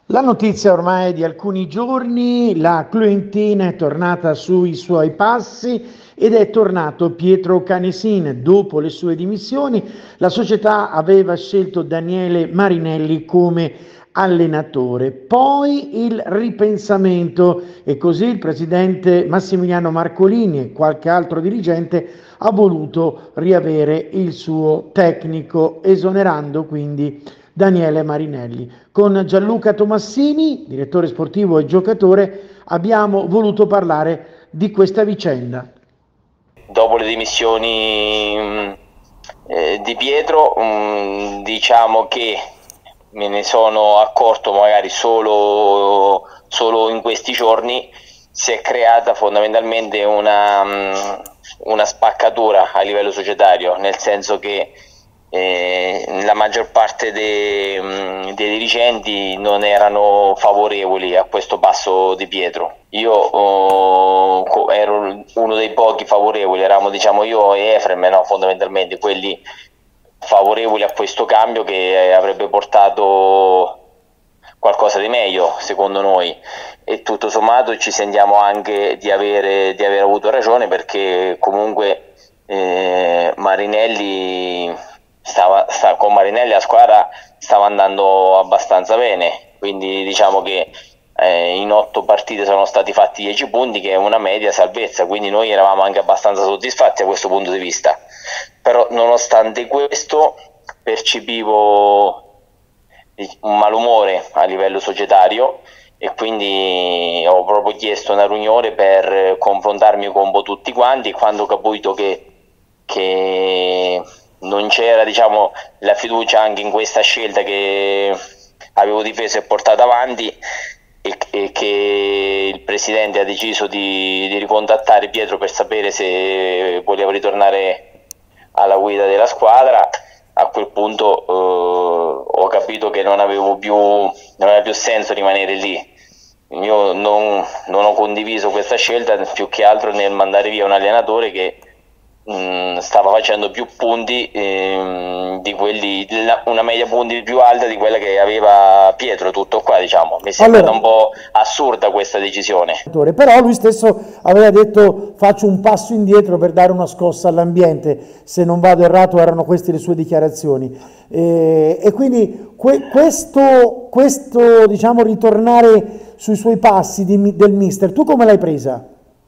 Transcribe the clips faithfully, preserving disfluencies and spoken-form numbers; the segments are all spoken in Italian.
La notizia ormai è di alcuni giorni, la Cluentina è tornata sui suoi passi ed è tornato Pietro Canesin. Dopo le sue dimissioni, la società aveva scelto Daniele Marinelli come allenatore. Poi il ripensamento e così il presidente Massimiliano Marcolini e qualche altro dirigente ha voluto riavere il suo tecnico, esonerando quindi Daniele Marinelli. Con Gianluca Tomassini, direttore sportivo e giocatore, abbiamo voluto parlare di questa vicenda. Dopo le dimissioni mh, eh, di Pietro, mh, diciamo che me ne sono accorto magari solo, solo in questi giorni. Si è creata fondamentalmente una, mh, una spaccatura a livello societario, nel senso che eh, la maggior parte dei, mh, dei dirigenti non erano favorevoli a questo passo di Pietro. Io oh, ero uno dei pochi favorevoli, eravamo diciamo io e Efrem, no, fondamentalmente quelli favorevoli a questo cambio che avrebbe portato qualcosa di meglio secondo noi, e tutto sommato ci sentiamo anche di avere, di aver avuto ragione, perché comunque eh, Marinelli stava, stava, con Marinelli la squadra stava andando abbastanza bene, quindi diciamo che eh, in otto partite sono stati fatti dieci punti, che è una media salvezza, quindi noi eravamo anche abbastanza soddisfatti da questo punto di vista. Però nonostante questo percepivo un malumore a livello societario, e quindi ho proprio chiesto una riunione per confrontarmi con un po' tutti quanti. Quando ho capito che, che non c'era diciamo la fiducia anche in questa scelta che avevo difeso e portato avanti, e, e che il presidente ha deciso di, di ricontattare Pietro per sapere se voleva ritornare alla guida della squadra, a quel punto eh, ho capito che non avevo più, non aveva più senso rimanere lì. Io non, non ho condiviso questa scelta, più che altro nel mandare via un allenatore che mh, stava facendo più punti, ehm, di quelli, una media punti più alta di quella che aveva Pietro. Tutto qua, diciamo. Mi è sembrata Allora, un po' assurda questa decisione. però lui stesso aveva detto faccio un passo indietro per dare una scossa all'ambiente, se non vado errato erano queste le sue dichiarazioni. E, e quindi que- questo, questo diciamo ritornare sui suoi passi di- del mister, tu come l'hai presa?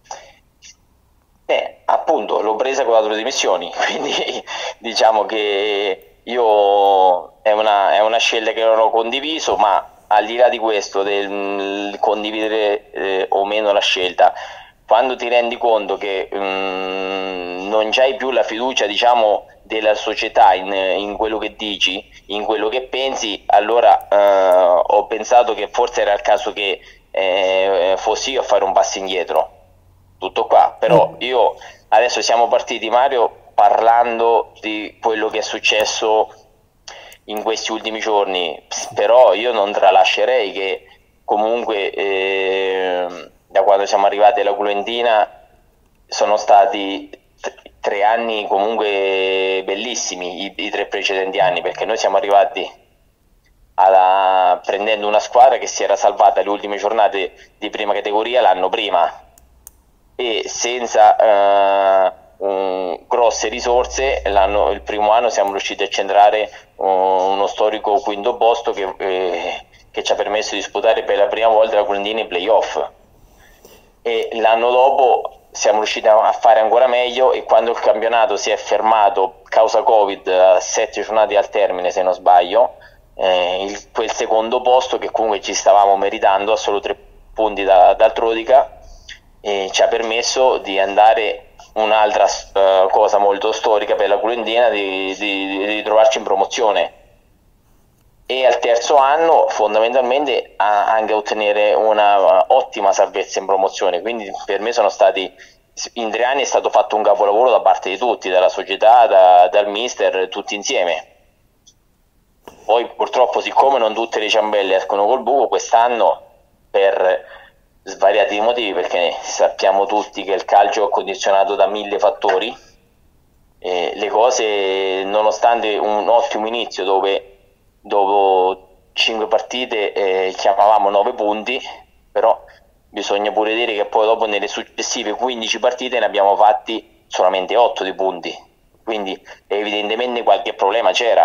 Eh, appunto, l'ho presa con le dimissioni, quindi diciamo che io è una, è una scelta che non ho condiviso, ma al di là di questo, del condividere eh, o meno la scelta, quando ti rendi conto che mh, non c'hai più la fiducia, diciamo, della società in, in quello che dici, in quello che pensi, allora eh, ho pensato che forse era il caso che eh, fossi io a fare un passo indietro. Tutto qua. Però Ecco. io adesso siamo partiti, Mario, parlando di quello che è successo in questi ultimi giorni, però io non tralascerei che comunque eh, da quando siamo arrivati alla Culentina sono stati tre anni comunque bellissimi, i, i tre precedenti anni, perché noi siamo arrivati alla, prendendo una squadra che si era salvata le ultime giornate di prima categoria l'anno prima, e senza eh, un, grosse risorse. Il primo anno siamo riusciti a centrare uh, uno storico quinto posto che, eh, che ci ha permesso di disputare per la prima volta la Colendina in playoff, e l'anno dopo siamo riusciti a fare ancora meglio, e quando il campionato si è fermato causa Covid a sette giornate al termine, se non sbaglio, eh, il, quel secondo posto che comunque ci stavamo meritando a solo tre punti da, dal Trodica, e ci ha permesso di andare, un'altra uh, cosa molto storica per la Culentina, di, di, di trovarci in promozione, e al terzo anno fondamentalmente a, anche a ottenere una uh, ottima salvezza in promozione. Quindi per me sono stati, in tre anni è stato fatto un capolavoro da parte di tutti, dalla società, da, dal mister, tutti insieme. Poi purtroppo, siccome non tutte le ciambelle escono col buco, quest'anno per svariati motivi, perché sappiamo tutti che il calcio è condizionato da mille fattori, e le cose, nonostante un ottimo inizio dove, dove cinque partite eh, chiamavamo nove punti, però bisogna pure dire che poi dopo nelle successive quindici partite ne abbiamo fatti solamente otto di punti, quindi evidentemente qualche problema c'era.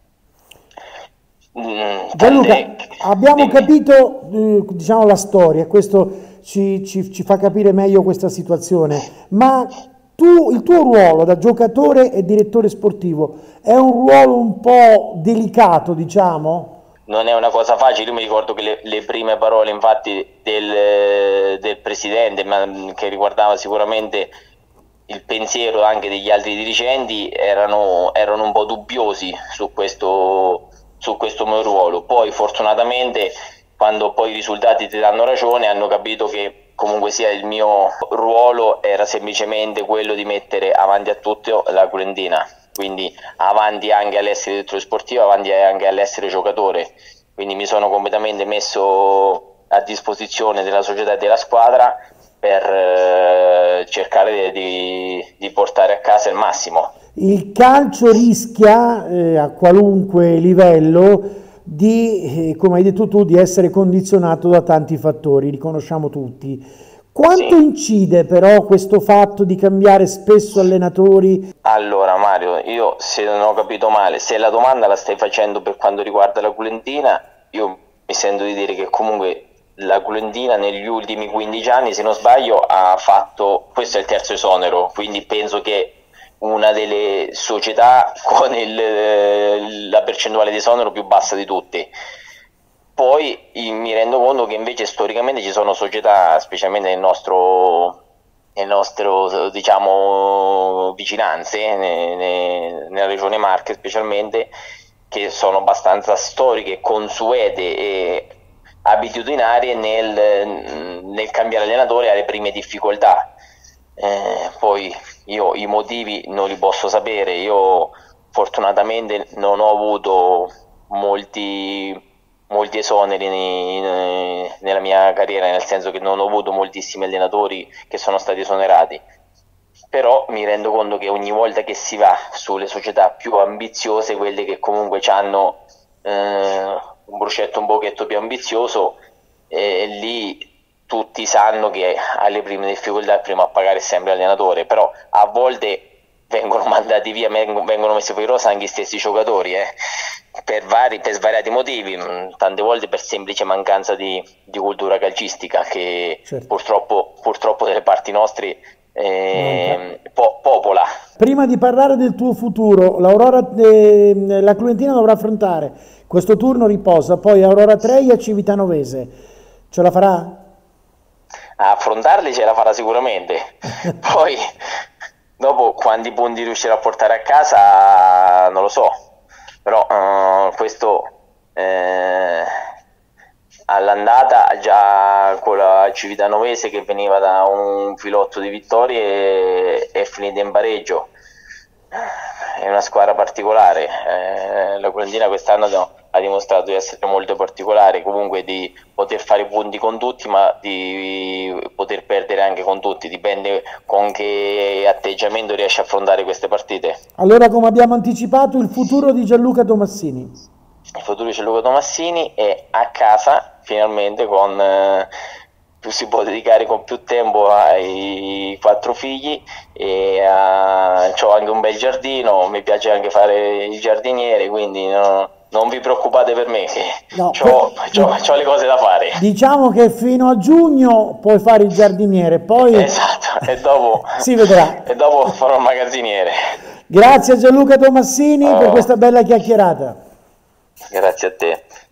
Mm, Gianluca, abbiamo dimmi. capito eh, diciamo la storia, questo ci, ci, ci fa capire meglio questa situazione, ma tu, il tuo ruolo da giocatore e direttore sportivo è un ruolo un po' delicato, diciamo? Non è una cosa facile. Io mi ricordo che le, le prime parole infatti del, del presidente, ma che riguardava sicuramente il pensiero anche degli altri dirigenti, erano, erano un po' dubbiosi su questo, su questo mio ruolo. Poi fortunatamente, quando poi i risultati ti danno ragione, hanno capito che comunque sia il mio ruolo era semplicemente quello di mettere avanti a tutti la Culentina, quindi avanti anche all'essere direttore sportivo, avanti anche all'essere giocatore. Quindi mi sono completamente messo a disposizione della società e della squadra per eh, cercare di, di portare a casa il massimo. Il calcio rischia eh, a qualunque livello di, eh, come hai detto tu, di essere condizionato da tanti fattori, li conosciamo tutti. Quanto sì. incide però questo fatto di cambiare spesso allenatori? Allora Mario, io se non ho capito male, se la domanda la stai facendo per quanto riguarda la Culentina, io mi sento di dire che comunque la Culentina negli ultimi quindici anni, se non sbaglio, ha fatto, questo è il terzo esonero, quindi penso che una delle società con il, la percentuale di esonero più bassa di tutti. Poi mi rendo conto che invece storicamente ci sono società, specialmente nel nostro, nel nostro diciamo, vicinanze, ne, ne, nella regione Marche specialmente, che sono abbastanza storiche, consuete e abitudinarie nel, nel cambiare allenatore alle prime difficoltà. Eh, poi io i motivi non li posso sapere, io fortunatamente non ho avuto molti... molti esoneri nella mia carriera, nel senso che non ho avuto moltissimi allenatori che sono stati esonerati, però mi rendo conto che ogni volta che si va sulle società più ambiziose, quelle che comunque hanno eh, un progetto un pochetto più ambizioso, eh, lì tutti sanno che alle prime difficoltà il primo a pagare è sempre l'allenatore, però a volte vengono mandati via, vengono messi fuori rosa anche gli stessi giocatori, eh. Per, vari, per svariati motivi, tante volte per semplice mancanza di, di cultura calcistica che certo. purtroppo, purtroppo delle parti nostre eh, po popola. Prima di parlare del tuo futuro, l'Aurora, eh, la Cluentina dovrà affrontare questo turno, riposa, poi Aurora Treia e Civitanova. Ce la farà? A affrontarli ce la farà sicuramente. Poi dopo quanti punti riuscirà a portare a casa non lo so, però uh, questo eh, all'andata già con la Civitanovese che veniva da un filotto di vittorie è finita in pareggio. È una squadra particolare, eh, la Culentina quest'anno ha dimostrato di essere molto particolare, comunque di poter fare punti con tutti ma di poter perdere anche con tutti, dipende con che atteggiamento riesce a affrontare queste partite. Allora, come abbiamo anticipato, il futuro di Gianluca Tomassini? Il futuro di Gianluca Tomassini è a casa finalmente, con eh, si può dedicare con più tempo ai quattro figli e ho anche un bel giardino, mi piace anche fare il giardiniere, quindi no, non vi preoccupate per me che no, ho le cose da fare. Diciamo che fino a giugno puoi fare il giardiniere, poi esatto, e dopo si vedrà. E dopo farò il magazziniere. Grazie a Gianluca Tomassini oh. per questa bella chiacchierata. Grazie a te.